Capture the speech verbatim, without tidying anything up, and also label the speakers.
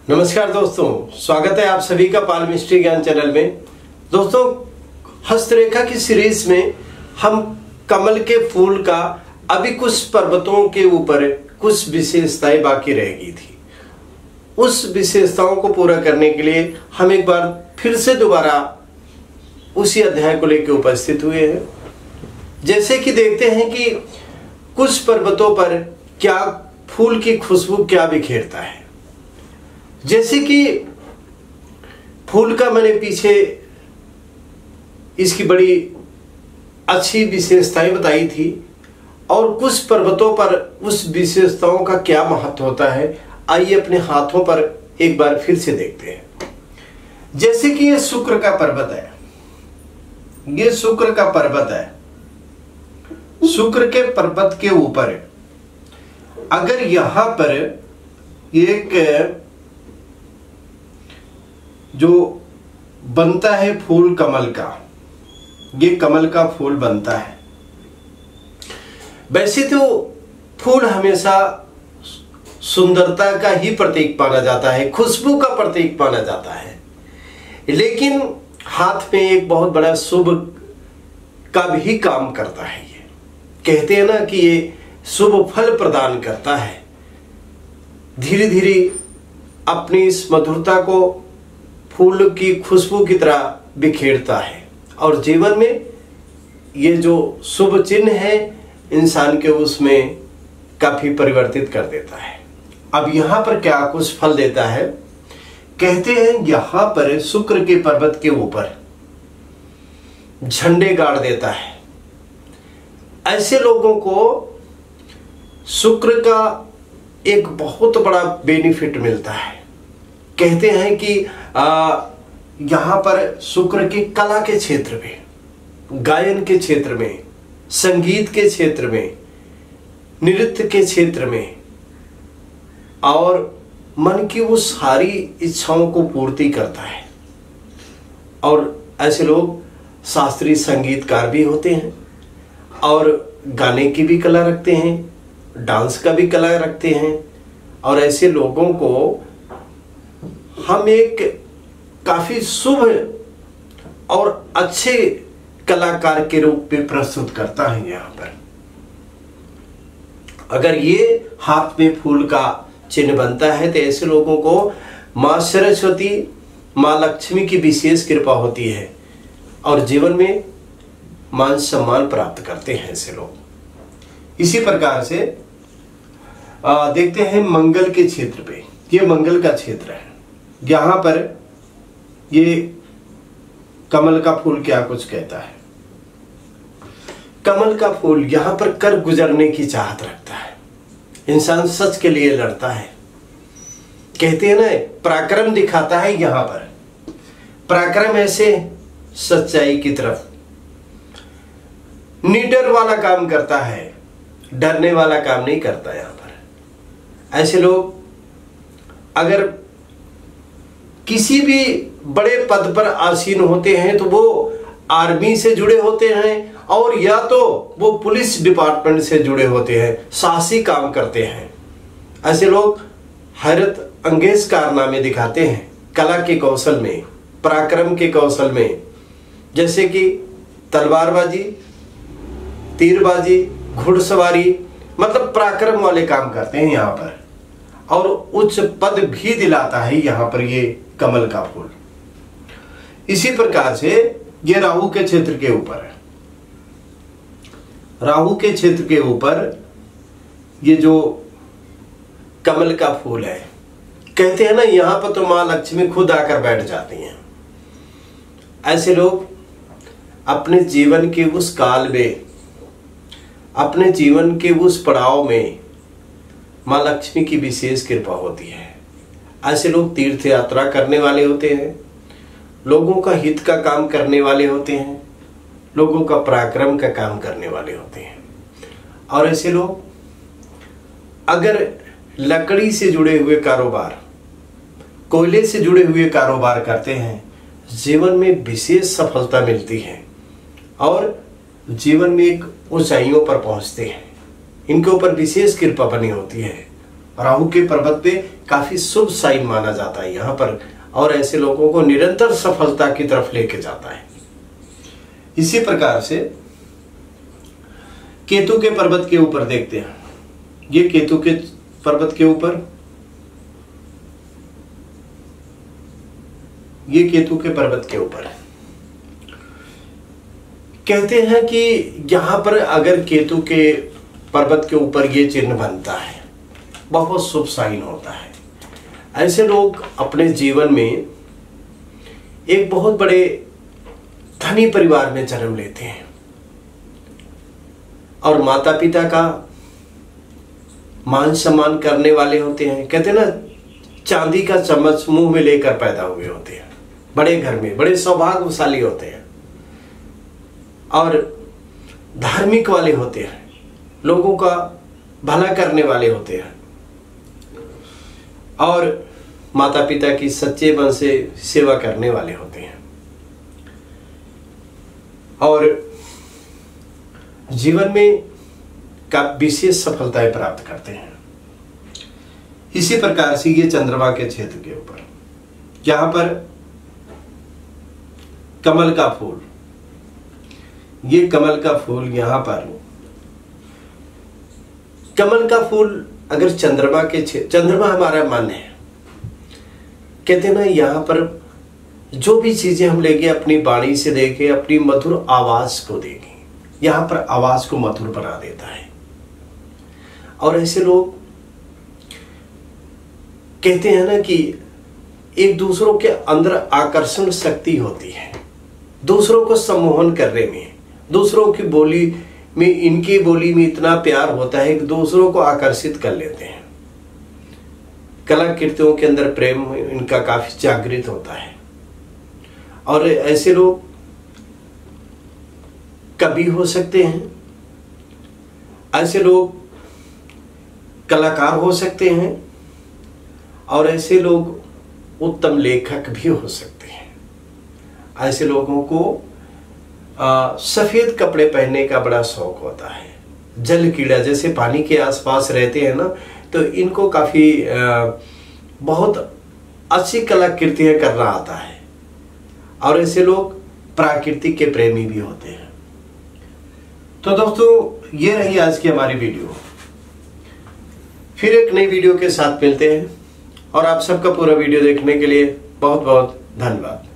Speaker 1: नमस्कार दोस्तों, स्वागत है आप सभी का पाल मिस्ट्री ज्ञान चैनल में। दोस्तों, हस्तरेखा की सीरीज में हम कमल के फूल का अभी कुछ पर्वतों के ऊपर कुछ विशेषताएं बाकी रह गई थी। उस विशेषताओं को पूरा करने के लिए हम एक बार फिर से दोबारा उसी अध्याय को लेकर उपस्थित हुए हैं। जैसे कि देखते हैं कि कुछ पर्वतों पर क्या फूल की खुशबू क्या बिखेरता है। जैसे कि फूल का मैंने पीछे इसकी बड़ी अच्छी विशेषताएं बताई थी और कुछ पर्वतों पर उस विशेषताओं का क्या महत्व होता है, आइए अपने हाथों पर एक बार फिर से देखते हैं। जैसे कि ये शुक्र का पर्वत है, ये शुक्र का पर्वत है। शुक्र के पर्वत के ऊपर अगर यहां पर एक जो बनता है फूल कमल का, ये कमल का फूल बनता है। वैसे तो फूल हमेशा सुंदरता का ही प्रतीक माना जाता है, खुशबू का प्रतीक माना जाता है, लेकिन हाथ में एक बहुत बड़ा शुभ का भी काम करता है। ये कहते हैं ना कि ये शुभ फल प्रदान करता है। धीरे धीरे अपनी इस मधुरता को फूल की खुशबू की तरह बिखेरता है और जीवन में ये जो शुभ चिन्ह है इंसान के उसमें काफी परिवर्तित कर देता है। अब यहाँ पर क्या कुछ फल देता है, कहते हैं यहाँ पर शुक्र के पर्वत के ऊपर झंडे गाड़ देता है। ऐसे लोगों को शुक्र का एक बहुत बड़ा बेनिफिट मिलता है। कहते हैं कि यहाँ पर शुक्र की कला के क्षेत्र में, गायन के क्षेत्र में, संगीत के क्षेत्र में, नृत्य के क्षेत्र में और मन की वो सारी इच्छाओं को पूर्ति करता है। और ऐसे लोग शास्त्रीय संगीतकार भी होते हैं और गाने की भी कला रखते हैं, डांस का भी कला रखते हैं। और ऐसे लोगों को हम एक काफी शुभ और अच्छे कलाकार के रूप में प्रस्तुत करता है। यहाँ पर अगर ये हाथ में फूल का चिन्ह बनता है तो ऐसे लोगों को मां सरस्वती, मां लक्ष्मी की विशेष कृपा होती है और जीवन में मान सम्मान प्राप्त करते हैं ऐसे लोग। इसी प्रकार से आ, देखते हैं मंगल के क्षेत्र पे, ये मंगल का क्षेत्र है। यहां पर ये कमल का फूल क्या कुछ कहता है। कमल का फूल यहां पर कर गुजरने की चाहत रखता है। इंसान सच के लिए लड़ता है। कहते हैं ना, पराक्रम दिखाता है। यहां पर पराक्रम ऐसे सच्चाई की तरफ निडर वाला काम करता है, डरने वाला काम नहीं करता। यहां पर ऐसे लोग अगर किसी भी बड़े पद पर आसीन होते हैं तो वो आर्मी से जुड़े होते हैं और या तो वो पुलिस डिपार्टमेंट से जुड़े होते हैं, साहसी काम करते हैं। ऐसे लोग हैरत अंगेज कारनामे दिखाते हैं कला के कौशल में, पराक्रम के कौशल में, जैसे कि तलवारबाजी, तीरबाजी, घुड़सवारी, मतलब पराक्रम वाले काम करते हैं यहाँ पर। और उच्च पद भी दिलाता है यहाँ पर ये कमल का फूल। इसी प्रकार से ये राहु के क्षेत्र के ऊपर है। राहु के क्षेत्र के ऊपर ये जो कमल का फूल है, कहते हैं ना यहां पर तो मां लक्ष्मी खुद आकर बैठ जाती हैं। ऐसे लोग अपने जीवन के उस काल में, अपने जीवन के उस पड़ाव में मां लक्ष्मी की विशेष कृपा होती है। ऐसे लोग तीर्थ यात्रा करने वाले होते हैं, लोगों का हित का काम करने वाले होते हैं, लोगों का पराक्रम का काम करने वाले होते हैं। और ऐसे लोग अगर लकड़ी से जुड़े हुए कारोबार, कोयले से जुड़े हुए कारोबार करते हैं, जीवन में विशेष सफलता मिलती है और जीवन में एक ऊंचाइयों पर पहुंचते हैं। इनके ऊपर विशेष कृपा बनी होती है राहु के पर्वत पे काफी शुभ साइन माना जाता है यहाँ पर, और ऐसे लोगों को निरंतर सफलता की तरफ लेके जाता है। इसी प्रकार से केतु के पर्वत के ऊपर देखते हैं। ये केतु के पर्वत के ऊपर, ये केतु के पर्वत के ऊपर कहते हैं कि यहां पर अगर केतु के पर्वत के ऊपर ये चिन्ह बनता है, बहुत शुभ साइन होता है। ऐसे लोग अपने जीवन में एक बहुत बड़े धनी परिवार में जन्म लेते हैं और माता पिता का मान सम्मान करने वाले होते हैं। कहते हैं ना, चांदी का चम्मच मुंह में लेकर पैदा हुए होते हैं, बड़े घर में बड़े सौभाग्यशाली होते हैं और धार्मिक वाले होते हैं, लोगों का भला करने वाले होते हैं और माता पिता की सच्चे मन से सेवा करने वाले होते हैं और जीवन में का विशेष सफलताएं प्राप्त करते हैं। इसी प्रकार से ये चंद्रमा के क्षेत्र के ऊपर, जहां पर कमल का फूल, ये कमल का फूल, यहां पर कमल का फूल अगर चंद्रमा के क्षेत्र, चंद्रमा हमारा मन है, कहते ना, यहां पर जो भी चीजें हम लेंगे अपनी वाणी से देखें, अपनी मधुर आवाज को देखें, यहां पर आवाज को मधुर बना देता है। और ऐसे लोग कहते हैं ना कि एक दूसरों के अंदर आकर्षण शक्ति होती है, दूसरों को सम्मोहन करने में, दूसरों की बोली में, इनकी बोली में इतना प्यार होता है कि दूसरों को आकर्षित कर लेते हैं। कलाकृतियों के अंदर प्रेम इनका काफी जागृत होता है और ऐसे लोग कवि हो सकते हैं, ऐसे लोग कलाकार हो सकते हैं और ऐसे लोग उत्तम लेखक भी हो सकते हैं। ऐसे लोगों को सफेद कपड़े पहनने का बड़ा शौक होता है। जल कीड़ा जैसे पानी के आसपास रहते हैं ना, तो इनको काफी आ, बहुत अच्छी कलाकृतियां करना आता है और ऐसे लोग प्राकृतिक के प्रेमी भी होते हैं। तो दोस्तों, ये रही आज की हमारी वीडियो। फिर एक नई वीडियो के साथ मिलते हैं और आप सबका पूरा वीडियो देखने के लिए बहुत बहुत धन्यवाद।